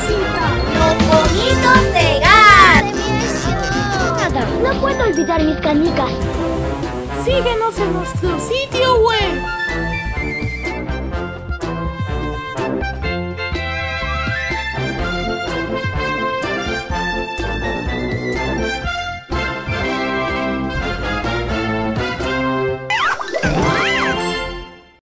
Los bonitos de Gat. No puedo olvidar mis canicas. Síguenos en nuestro sitio web